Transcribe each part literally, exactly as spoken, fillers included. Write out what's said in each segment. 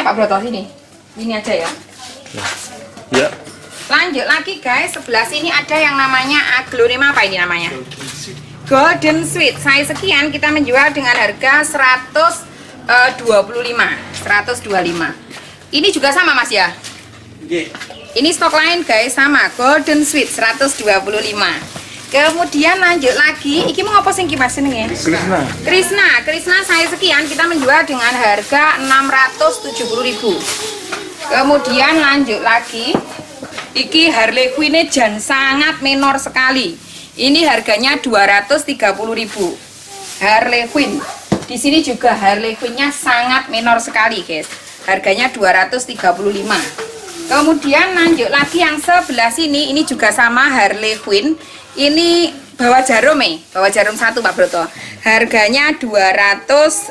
Pak Broto sini. Ini aja ya. Ya. Lanjut lagi guys, sebelah sini ada yang namanya aglonema, apa ini namanya? Golden Sweet. Size sekian kita menjual dengan harga seratus dua puluh lima. seratus dua puluh lima. Ini juga sama Mas ya? Ini stok lain guys, sama Golden Sweet seratus dua puluh lima. Kemudian lanjut lagi, iki mau apa sing ki Mas jenenge? Krishna. Krishna, Krishna saya sekian kita menjual dengan harga enam ratus tujuh puluh ribu. Kemudian lanjut lagi, iki Harley Quinn jan sangat minor sekali. Ini harganya dua ratus tiga puluh ribu. Harley Quinn. Di sini juga Harley Quinn-nya sangat minor sekali, guys. Harganya dua ratus tiga puluh lima. Kemudian lanjut lagi yang sebelah sini, ini juga sama Harley Quinn. Ini bawa jarum nih, bawa jarum satu Pak Broto. Harganya dua ratus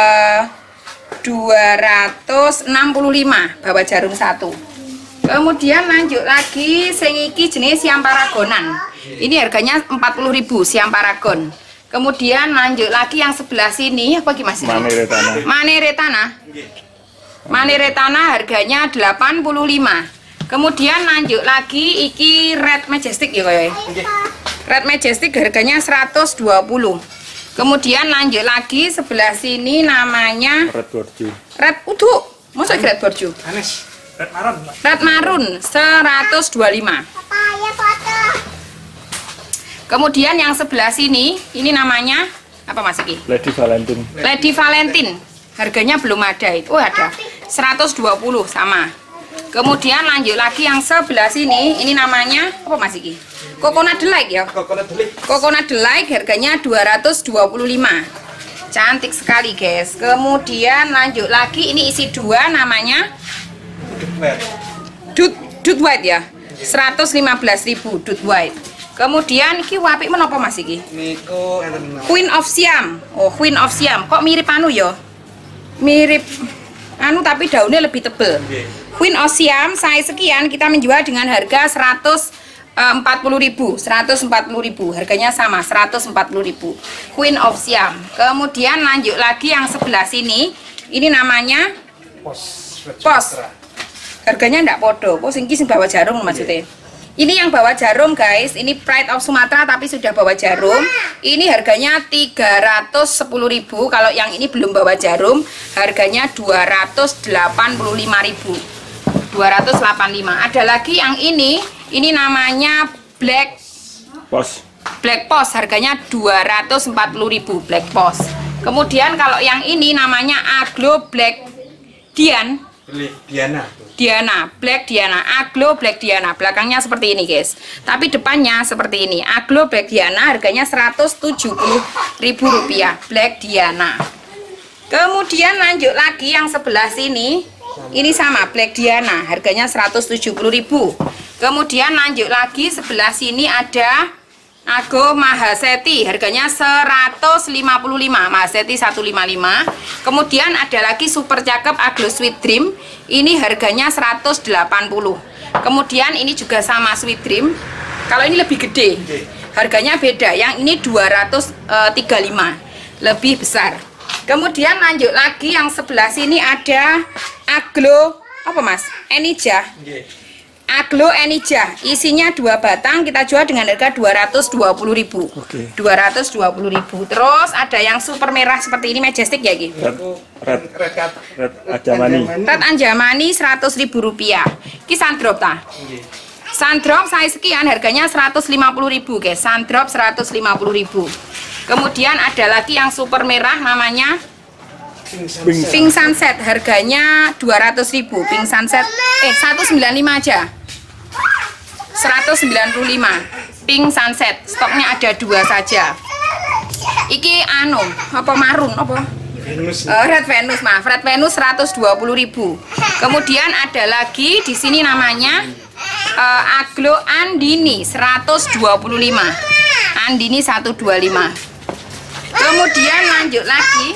enam puluh lima, bawa jarum satu. Kemudian lanjut lagi, sing iki jenis siam paragonan. Ini harganya empat puluh ribu siam paragon. Kemudian lanjut lagi yang sebelah sini, apa gimana sih? Maneretana. Maneretana. Maneretana harganya delapan puluh lima. Kemudian lanjut lagi, iki Red Majestic ya kowe. Red Majestic harganya seratus dua puluh. Kemudian lanjut lagi sebelah sini namanya Red Borju. Red Uduk. Masa Red Borju? Anes. Red Marun. Red Marun seratus dua puluh lima. Kemudian yang sebelah sini, ini namanya apa Mas Iki? Lady Valentine. Lady Valentine. Harganya belum ada itu. Oh, ada. seratus dua puluh sama. Kemudian lanjut lagi yang sebelah sini, ini namanya apa Mas Iki? Coconut Delight ya? Coconut Delight. Coconut Delight harganya dua ratus dua puluh lima. Cantik sekali, guys. Kemudian lanjut lagi, ini isi dua namanya Dut Dut White ya. seratus lima belas ribu Dut White. Kemudian iki apik menapa Mas iki? Niku Queen of Siam. Oh, Queen of Siam. Kok mirip anu ya? Mirip anu tapi daunnya lebih tebel. Queen of Siam size sekian kita menjual dengan harga seratus empat puluh ribu. seratus empat puluh ribu. Harganya sama seratus empat puluh ribu. Queen of Siam. Kemudian lanjut lagi yang sebelah sini. Ini namanya Pos. Pos. Harganya ndak podo. Pos sing sing bawa jarum maksudnya. Ini yang bawa jarum guys, ini Pride of Sumatera tapi sudah bawa jarum. Ini harganya tiga ratus sepuluh ribu. Kalau yang ini belum bawa jarum, harganya dua ratus delapan puluh lima ribu. dua ratus delapan puluh lima. Ada lagi yang ini, ini namanya Black Pos. Black Pos, harganya dua ratus empat puluh ribu Black Pos. Kemudian kalau yang ini namanya Aglo Black Dian. Diana. Diana, Black Diana, Aglo Black Diana. Belakangnya seperti ini guys. Tapi depannya seperti ini. Aglo Black Diana harganya seratus tujuh puluh ribu rupiah. Black Diana. Kemudian lanjut lagi yang sebelah sini. Ini sama Black Diana, harganya seratus tujuh puluh ribu. Kemudian lanjut lagi sebelah sini ada Ago Mahaseti, harganya seratus lima puluh lima, Mahaseti seratus lima puluh lima. Kemudian ada lagi super cakep Aglo Sweet Dream, ini harganya seratus delapan puluh. Kemudian ini juga sama Sweet Dream, kalau ini lebih gede, harganya beda. Yang ini dua ratus tiga puluh lima, lebih besar. Kemudian lanjut lagi yang sebelah sini ada Aglo apa Mas? Enija. Aglo Enija, isinya dua batang, kita jual dengan harga dua ratus dua puluh ribu. Oke. dua ratus dua puluh ribu. Terus ada yang super merah seperti ini, Majestic ya Ki? Red Red Red Cat. Red Anjamani. Red Anjamani seratus ribu rupiah. Ki sandrop ta? Sandrop size sekian harganya seratus lima puluh ribu guys. Sandrop seratus lima puluh ribu. Kemudian ada lagi yang super merah namanya Pink. Pink Sunset, harganya dua ratus ribu. Pink Sunset eh seratus sembilan puluh lima aja. seratus sembilan puluh lima. Pink Sunset, stoknya ada dua saja. Iki anu, apa marun apa? Venus. Uh, Red Venus, maaf, Red Venus seratus dua puluh ribu. Kemudian ada lagi di sini namanya uh, Aglo Andini seratus dua puluh lima. Andini seratus dua puluh lima. Kemudian lanjut lagi.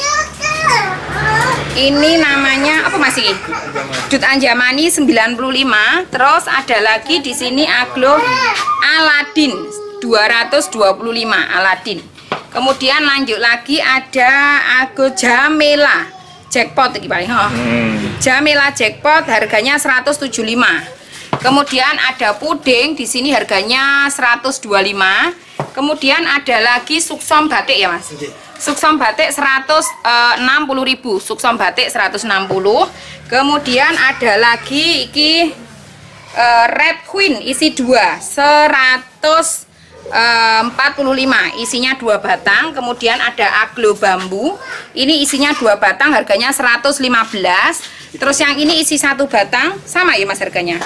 Ini namanya apa masih? Dut Anjamani sembilan puluh lima. Terus ada lagi di sini Aglo Aladin dua ratus dua puluh lima Aladin. Kemudian lanjut lagi ada Aglo Jamela jackpot iki paling. Oh. Hmm. Jamila jackpot harganya seratus tujuh puluh lima. Kemudian ada puding di sini harganya seratus dua puluh lima. Kemudian ada lagi suksom batik ya Mas. Suksom batik seratus enam puluh ribu. Suksom batik seratus enam puluh. Kemudian ada lagi iki uh, Red Queen isi dua seratus empat puluh lima, isinya dua batang. Kemudian ada aglo bambu, ini isinya dua batang, harganya seratus lima belas. Terus yang ini isi satu batang, sama ya Mas harganya?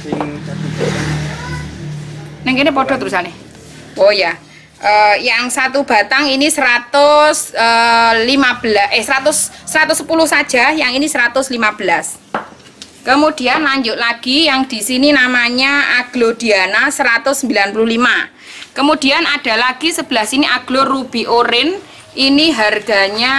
Neng ini podo terusannya. Oh ya, uh, yang satu batang ini seratus lima belas, eh seratus seratus sepuluh saja, yang ini seratus lima belas. Kemudian lanjut lagi yang di sini namanya Aglodiana seratus sembilan puluh lima. Kemudian ada lagi sebelah sini aglo ruby orange, ini harganya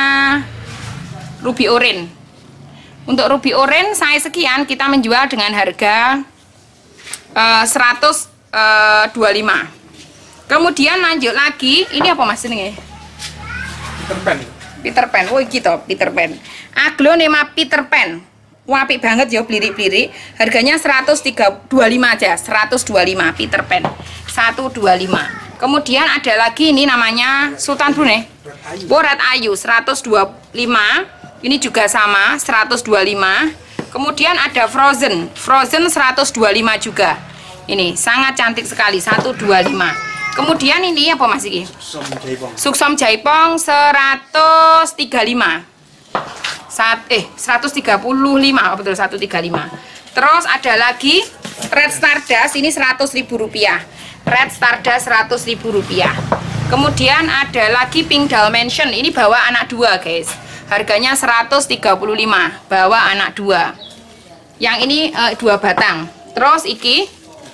ruby orange. Untuk ruby orange saya sekian, kita menjual dengan harga uh, seratus dua puluh lima. Kemudian lanjut lagi, ini apa Mas ini? Peter Pan. Peter Pan, oh gitu, Peter Pan. Aglonema Peter Pan. Apik banget ya, blirik-blirik. Harganya seratus dua puluh lima aja, seratus dua puluh lima Peter Pan. seratus dua puluh lima. Kemudian ada lagi ini namanya Sultan Brunei. Borat Ayu seratus dua puluh lima. Ini juga sama, seratus dua puluh lima. Kemudian ada Frozen. Frozen seratus dua puluh lima juga. Ini sangat cantik sekali, seratus dua puluh lima. Kemudian ini apa Mas iki? Suksom Jaipong. Suksom Jaipong seratus tiga puluh lima. Saat, eh seratus tiga puluh lima, oh, betul seratus tiga puluh lima. Terus ada lagi Red Stardust, ini seratus ribu rupiah. Red Stardust seratus ribu rupiah. Kemudian ada lagi Pink Dalmatian, ini bawa anak dua guys. Harganya seratus tiga puluh lima, bawa anak dua. Yang ini uh, dua batang. Terus iki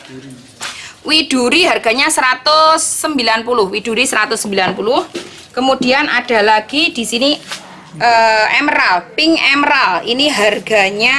Widuri harganya seratus sembilan puluh, Widuri seratus sembilan puluh. Kemudian ada lagi di sini uh, Emerald, Pink Emerald. Ini harganya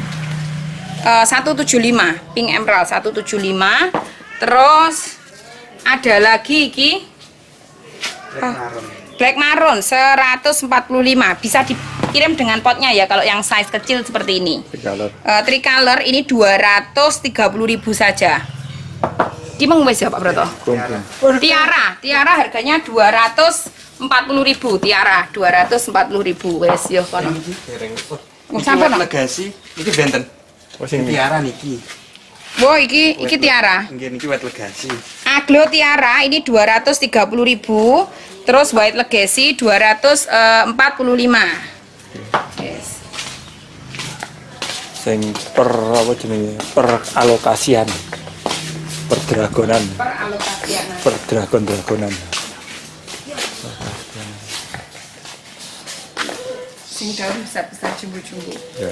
uh, seratus tujuh puluh lima, Pink Emerald seratus tujuh puluh lima. Terus ada lagi iki Black Maroon. Black Maroon seratus empat puluh lima. Bisa dikirim dengan potnya ya kalau yang size kecil seperti ini. Tricolor. Uh, tricolor ini dua ratus tiga puluh ribu saja. Dimeng wes ya Pak Broto. Tiara, tiara harganya dua ratus empat puluh ribu. Tiara dua ratus empat puluh ribu wes yo kono. Sampai legasi, iki benten. Oh sing Tiara niki. Wo iki iki tiara. Nggih niki white legasi. Aglo tiara ini dua ratus tiga puluh ribu. Terus white legacy dua ratus empat puluh lima. Yes. sing per apa jenenge? Per alokasian. Perdragonan. Per alokasian. Per dragon-dragonan. Sing daun besar-besar jumbo-jumbo. Ya.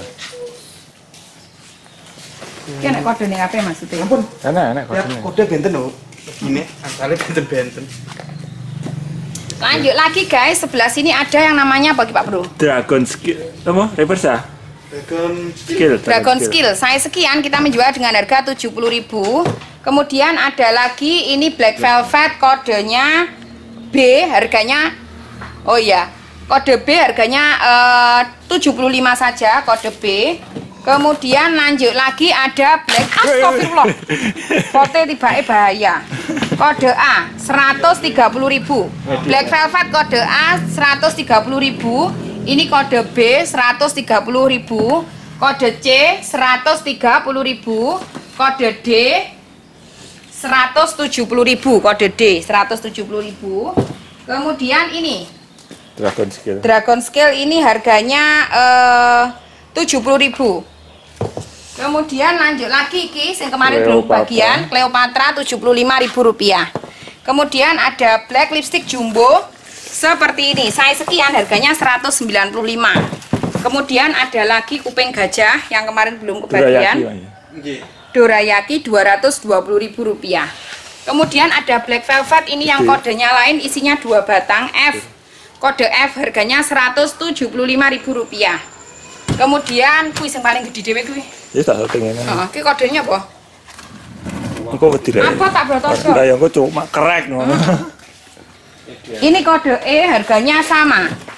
Ki nek kode ning H P maksudnya. Ampun. Enak-enak Ya, kodene. kode benten lho. Ini asalnya benten-benten. Lanjut lagi guys, sebelah sini ada yang namanya apa Pak Bro? Dragon skill. Apa? Reverse ah? Dragon Skill. Dragon skill. Saya sekian kita menjual dengan harga tujuh puluh ribu. Kemudian ada lagi ini black velvet kodenya B, harganya oh ya. Kode B harganya eh, tujuh puluh lima saja kode B. Kemudian lanjut lagi ada black astagfirullah. Foto tiba-tiba bahaya. Kode A seratus tiga puluh ribu. Black velvet kode A seratus tiga puluh ribu. Ini kode B seratus tiga puluh ribu. Kode C seratus tiga puluh ribu. Kode D seratus tujuh puluh ribu. Kode D seratus tujuh puluh ribu. Kemudian ini Dragon skill. Dragon Scale ini harganya eh, tujuh puluh ribu. Kemudian lanjut lagi Ki, yang kemarin belum Cleopatra. bagian Cleopatra tujuh puluh lima ribu rupiah. Kemudian ada black lipstick jumbo seperti ini. Saya sekian harganya seratus sembilan puluh lima. Kemudian ada lagi kuping gajah yang kemarin belum kebagian. nggih. Dorayaki dua ratus dua puluh ribu rupiah. Kemudian ada black velvet ini yang kodenya lain, isinya dua batang F. Kode F harganya seratus tujuh puluh lima ribu rupiah. Kemudian kuis yang paling gede dhewe kuwi. Ya tak pengen. Heeh, ki kodenya apa? Engko wedi rek. Apa tak brotoso? Lah ya engko cuma kerek ngono. Ini kode E harganya sama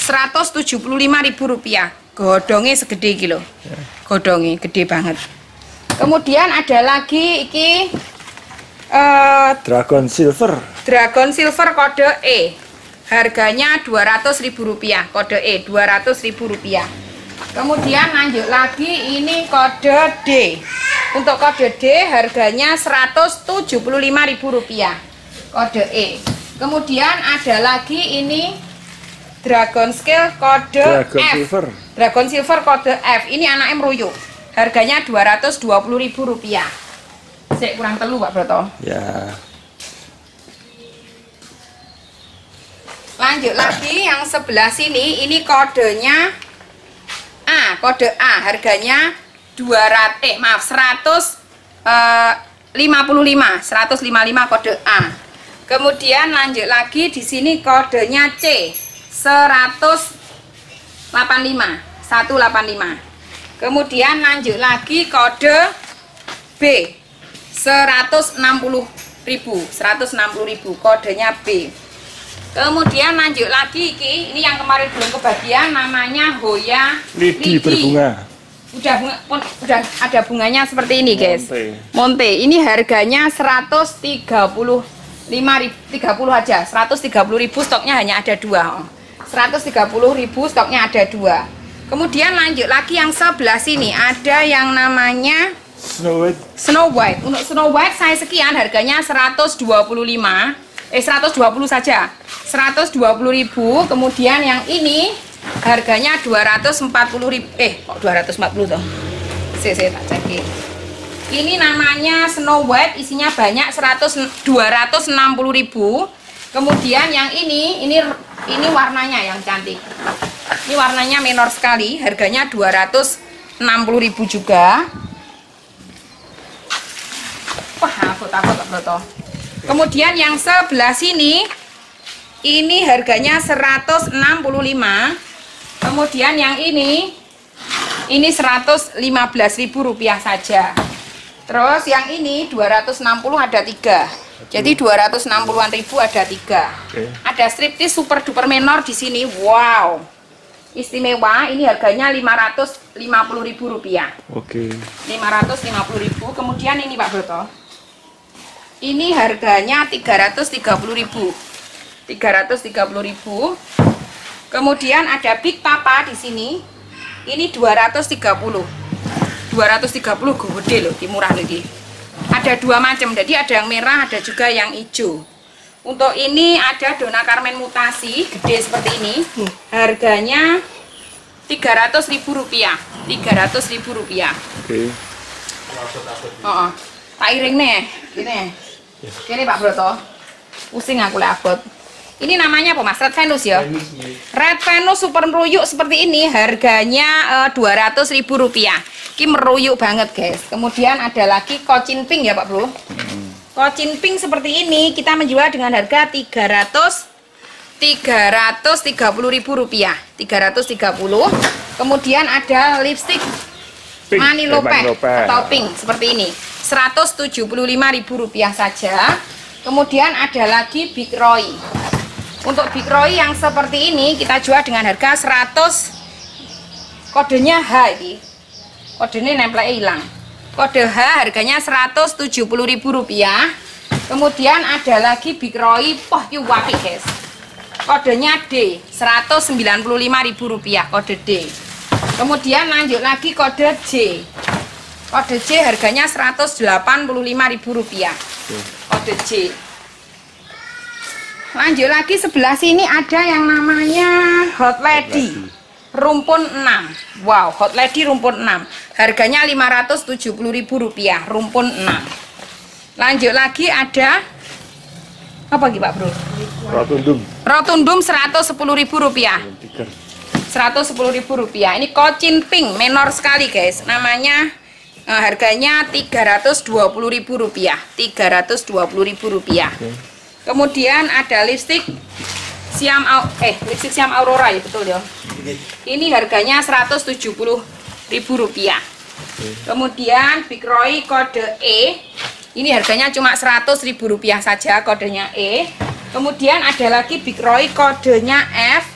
seratus tujuh puluh lima ribu rupiah. Godongnya segede kilo. Godongnya gede banget. Kemudian ada lagi iki uh, Dragon Silver. Dragon Silver kode E. Harganya dua ratus ribu rupiah. Kode E dua ratus ribu rupiah. Kemudian lanjut lagi ini kode D. Untuk kode D harganya seratus tujuh puluh lima ribu rupiah. Kode E. Kemudian ada lagi ini Dragon Scale kode Dragon F. Silver. Dragon Silver kode F. Ini anaknya meruyuk. Harganya dua ratus dua puluh ribu rupiah. Saya kurang telu Pak Broto. Ya. Lanjut lagi yang sebelah sini. Ini kodenya A. Kode A. Harganya dua ratus eh maaf seratus lima puluh lima. seratus lima puluh lima kode A. Kemudian lanjut lagi di sini kodenya C. seratus delapan puluh lima. seratus delapan puluh lima. Kemudian lanjut lagi kode B. seratus enam puluh ribu. seratus enam puluh ribu kodenya B. Kemudian lanjut lagi iki, ini yang kemarin belum kebagian namanya Hoya Lidi berbunga. Udah bunga, udah ada bunganya seperti ini, guys. Monte. Monte. Ini harganya seratus tiga puluh lima ribu, tiga puluh aja. seratus tiga puluh ribu stoknya hanya ada dua. seratus tiga puluh ribu stoknya ada dua. Kemudian lanjut lagi yang sebelah sini ada yang namanya Snow White. Snow White. Untuk Snow White saya sekian harganya seratus dua puluh lima. Eh seratus dua puluh saja. seratus dua puluh ribu. Kemudian yang ini harganya dua ratus empat puluh ribu. Eh kok dua ratus empat puluh toh? Saya, saya tak cekin. Ini namanya Snow White, isinya banyak seratus dua ratus enam puluh ribu. Kemudian yang ini ini ini warnanya yang cantik. Ini warnanya menor sekali, harganya dua ratus enam puluh ribu juga. Wah, takut-takut Pak Broto. Kemudian yang sebelah sini ini harganya seratus enam puluh lima. Kemudian yang ini ini seratus lima belas ribu rupiah saja. Terus yang ini dua ratus enam puluh ada tiga. Jadi dua ratus enam puluhan ribu ada tiga. Oke. Ada striptis super duper menor di sini. Wow. Istimewa, ini harganya lima ratus lima puluh ribu rupiah. Oke. lima ratus lima puluh ribu. Kemudian ini Pak Broto. Ini harganya tiga ratus tiga puluh ribu. tiga ratus tiga puluh ribu. Kemudian ada Big Papa di sini. Ini dua ratus tiga puluh. dua ratus tiga puluh gede loh, murah lagi. Ada dua macam, jadi ada yang merah, ada juga yang hijau. Untuk ini ada Donna Kamen mutasi, gede seperti ini. Harganya tiga ratus ribu rupiah. tiga ratus ribu rupiah. Oke. Oh, oh. Tak iring nih, gini. Gini Pak Broto. Pusing aku lihat abot. Ini namanya apa Mas? Red Venus ya? Red Venus super meruyuk seperti ini. Harganya uh, dua ratus ribu rupiah. Ini meruyuk banget guys. Kemudian ada lagi Cochin Pink ya Pak Bro. Hmm. Cochin Pink seperti ini kita menjual dengan harga tiga ratus tiga puluh ribu rupiah. tiga ratus tiga puluh. Kemudian ada lipstick Pink. Manilope eh, Manilope atau pink seperti ini. seratus tujuh puluh lima ribu rupiah saja. Kemudian ada lagi Big Roy. Untuk Big Roy yang seperti ini kita jual dengan harga seratus. Kodenya H ini. Kodenya nempelnya hilang. Kode H harganya seratus tujuh puluh ribu rupiah. Kemudian ada lagi Big Roy, poh ki wapi guys. Kodenya D, seratus sembilan puluh lima ribu rupiah kode D. Kemudian lanjut lagi kode J. Kode J harganya seratus delapan puluh lima ribu rupiah. Kode J. Lanjut lagi sebelah sini ada yang namanya Hot Lady. Rumpun enam. Wow, Hot Lady rumpun enam. Harganya lima ratus tujuh puluh ribu rupiah, rumpun enam. Lanjut lagi ada apa lagi Pak Bro? Rotundum. Rotundum seratus sepuluh ribu rupiah. seratus sepuluh ribu rupiah. Ini Cochin Pink, menor sekali guys. Namanya eh, harganya tiga ratus dua puluh ribu rupiah. tiga ratus dua puluh ribu rupiah. Okay. Kemudian ada lipstick Siam eh lipstick Siam Aurora ya betul ya. Ini harganya seratus tujuh puluh ribu rupiah. Kemudian Big Roy kode E. Ini harganya cuma seratus ribu rupiah saja, kodenya E. Kemudian ada lagi Big Roy kodenya F.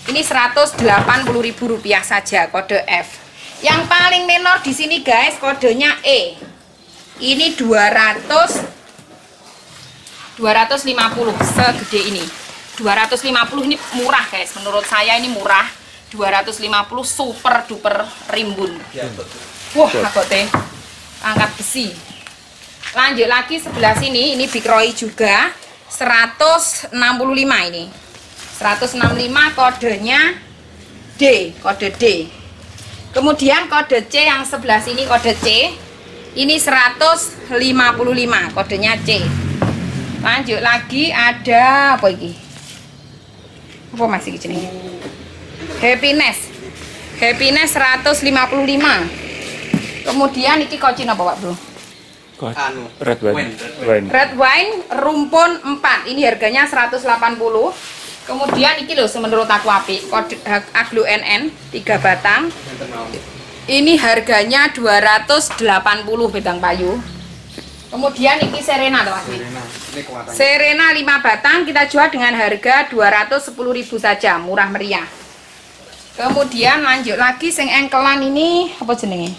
Ini seratus delapan puluh ribu rupiah saja kode F. Yang paling minor di sini guys, kodenya E. Ini dua ratus dua ratus lima puluh segede ini. dua ratus lima puluh ini murah guys, menurut saya ini murah. dua ratus lima puluh super duper rimbun. Wah, aku teh angkat besi. Lanjut lagi sebelah sini, ini Big Roy juga seratus enam puluh lima ini. seratus enam puluh lima kodenya D, kode D. Kemudian kode C yang sebelah sini kode C. Ini seratus lima puluh lima kodenya C. Lanjut lagi ada apa ini? Apa masih di sini? Happiness. Happiness seratus lima puluh lima. Kemudian ini kocin apa Pak Bro? Anu, Red wine. Wine. Red wine rumpun empat. Ini harganya seratus delapan puluh. Kemudian ini loh menurut aku api. Kode Aglo N N tiga batang. Ini harganya dua ratus delapan puluh bedang payu. Kemudian ini Serena tuh Mas. Serena, ini kelihatannya. Serena lima batang kita jual dengan harga dua ratus sepuluh ribu saja, murah meriah. Kemudian lanjut lagi sing engkelan ini apa jenenge?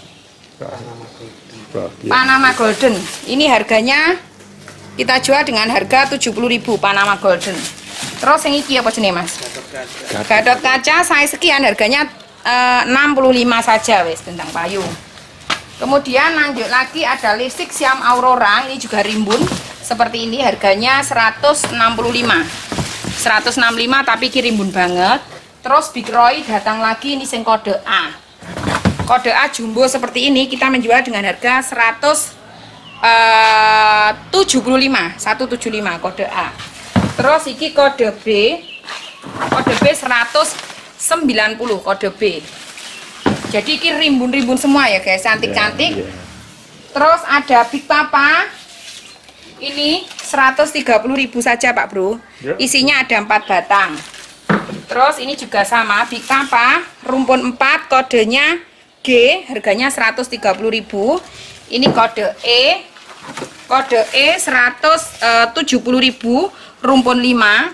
Panama Golden. Ini harganya kita jual dengan harga tujuh puluh ribu Panama Golden. Terus yang iki apa jenenge Mas? Gadot kaca saya sekian harganya eh, enam puluh lima saja wes tentang payu. Kemudian lanjut lagi ada lipstick Siam Aurora, ini juga rimbun seperti ini, harganya seratus enam puluh lima. seratus enam puluh lima tapi ki rimbun banget. Terus Big Roy datang lagi, ini sing kode A. Kode A jumbo seperti ini kita menjual dengan harga seratus tujuh puluh lima, seratus tujuh puluh lima kode A. Terus iki kode B. Kode B seratus sembilan puluh kode B. Jadi ini rimbun-rimbun semua ya guys, cantik-cantik. Yeah, yeah. Terus ada Big Papa. Ini seratus tiga puluh ribu saja Pak Bro. Yeah. Isinya ada empat batang. Terus ini juga sama Big Papa, rumpun empat, kodenya G, harganya seratus tiga puluh ribu. Ini kode E. Kode E seratus tujuh puluh ribu, rumpun lima.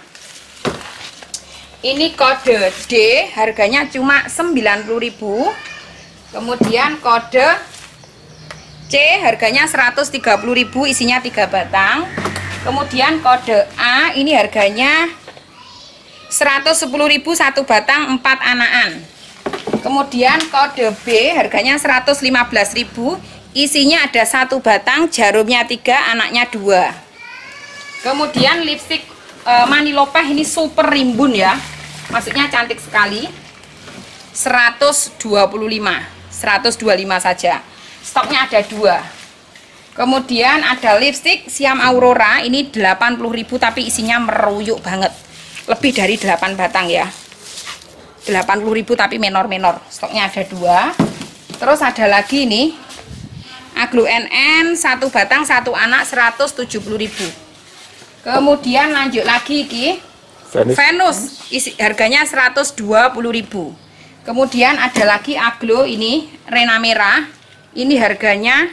Ini kode D, harganya cuma sembilan puluh ribu. Kemudian kode C, harganya seratus tiga puluh ribu, isinya tiga batang. Kemudian kode A, ini harganya seratus sepuluh ribu, satu batang, empat anakan. Kemudian kode B, harganya seratus lima belas ribu, isinya ada satu batang, jarumnya tiga, anaknya dua. Kemudian lipstick Manilopeh ini super rimbun ya, maksudnya cantik sekali. Seratus dua puluh lima, seratus dua puluh lima saja, stoknya ada dua. Kemudian ada lipstick Siam Aurora, ini delapan puluh ribu tapi isinya meruyuk banget, lebih dari delapan batang ya, delapan puluh ribu tapi menor-menor, stoknya ada dua. Terus ada lagi nih Aglo N N, satu batang satu anak, seratus tujuh puluh ribu. Kemudian lanjut lagi ki Venus, Venus isi, harganya seratus dua puluh ribu. Kemudian ada lagi Aglo ini Rena merah, ini harganya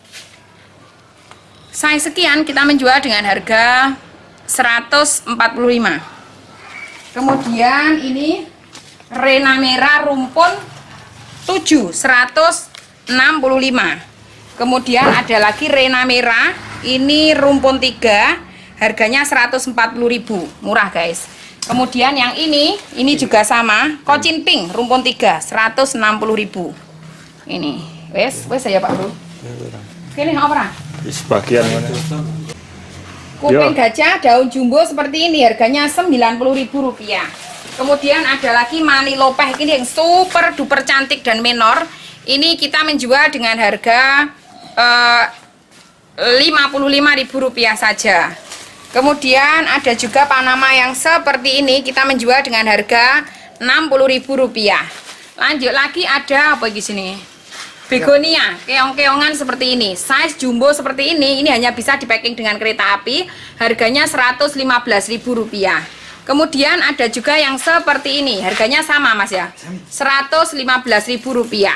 saya sekian, kita menjual dengan harga seratus empat puluh lima. Kemudian ini Rena merah rumpun tujuh, seratus enam puluh lima. Kemudian ada lagi Rena merah, ini rumpun tiga, harganya seratus empat puluh ribu, murah guys. Kemudian yang ini, ini juga sama, Kocin Pink, rumpun tiga, seratus enam puluh ribu. Ini, wes, wes saya Pak Bro. Ini apa? sebagian mana? Kuping Yo. gajah daun jumbo seperti ini, harganya sembilan puluh ribu rupiah. Kemudian ada lagi Manilopeh ini yang super duper cantik dan menor. Ini kita menjual dengan harga eh, lima puluh lima ribu rupiah saja. Kemudian ada juga Panama yang seperti ini, kita menjual dengan harga enam puluh ribu rupiah. Lanjut lagi ada apa di sini? Begonia, keong-keongan seperti ini, size jumbo seperti ini, ini hanya bisa di packing dengan kereta api, harganya seratus lima belas ribu rupiah. Kemudian ada juga yang seperti ini, harganya sama Mas ya, seratus lima belas ribu rupiah.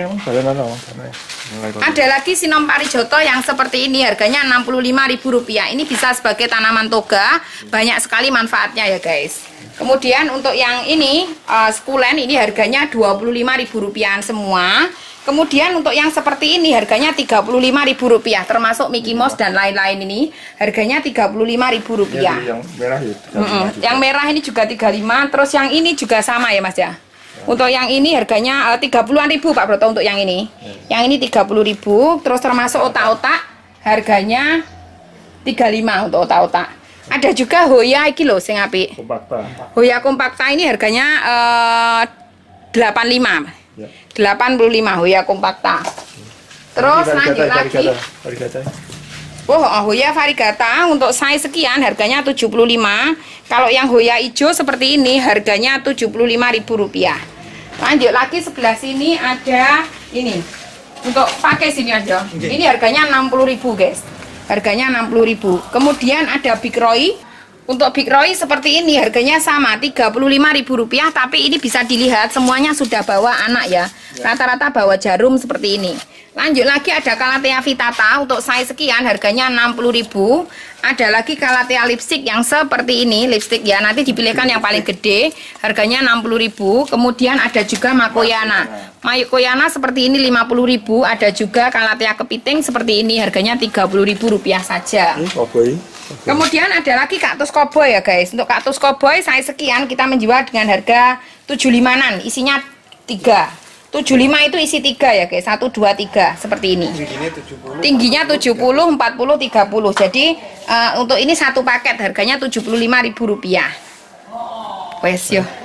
Ada lagi sinom parijoto yang seperti ini, harganya enam puluh lima ribu rupiah. Ini bisa sebagai tanaman toga, banyak sekali manfaatnya ya guys. Kemudian untuk yang ini uh, sukulen, ini harganya dua puluh lima ribu rupiah semua. Kemudian untuk yang seperti ini harganya tiga puluh lima ribu rupiah, termasuk Mickey Mouse dan lain-lain ini harganya tiga puluh lima ribu rupiah. Yang merah ya, mm -mm. Yang merah ini juga tiga puluh lima, terus yang ini juga sama ya Mas ya. Untuk yang ini harganya uh, tiga puluhan ribu Pak Broto untuk yang ini. Ya. Yang ini tiga puluh ribu, terus termasuk otak-otak harganya tiga puluh lima untuk otak-otak. Ada juga Hoya iki lho sing apik. Kompakta. Hoya kompakta ini harganya uh, delapan puluh lima. Ya. delapan puluh lima Hoya kompakta. Terus lanjut lagi. Oh, Hoya variegata untuk size sekian harganya tujuh puluh lima. Kalau yang Hoya hijau seperti ini harganya tujuh puluh lima ribu rupiah. Lanjut lagi sebelah sini ada ini. Untuk pakai sini aja. Ini harganya enam puluh ribu, guys. Harganya enam puluh ribu. Kemudian ada Big Roy. Untuk Big Roy seperti ini harganya sama tiga puluh lima ribu rupiah, tapi ini bisa dilihat semuanya sudah bawa anak ya. Rata-rata bawa jarum seperti ini. Lanjut lagi ada Calathea Vitata untuk size sekian harganya enam puluh ribu. Ada lagi Calathea lipstick yang seperti ini, lipstick ya. Nanti dipilihkan yang paling gede, harganya enam puluh ribu. Kemudian ada juga Makoyana. Makoyana seperti ini lima puluh ribu. Ada juga Calathea kepiting seperti ini, harganya tiga puluh ribu rupiah saja. Oke. Kemudian ada lagi kaktus koboi ya guys. Untuk kaktus koboi saya sekian kita menjual dengan harga tujuh puluh lima-an. Isinya tiga. tujuh puluh lima itu isi tiga ya guys. satu, dua, tiga seperti ini. Tingginya tujuh puluh, empat puluh, tiga puluh. Jadi uh, untuk ini satu paket harganya tujuh puluh lima ribu rupiah. Wes yo.